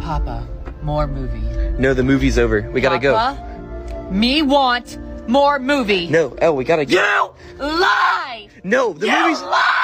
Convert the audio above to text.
Papa, more movie. No, the movie's over. We gotta go. Me want more movie. No, Elle, we gotta go. You lie! No, the You movie's... lie!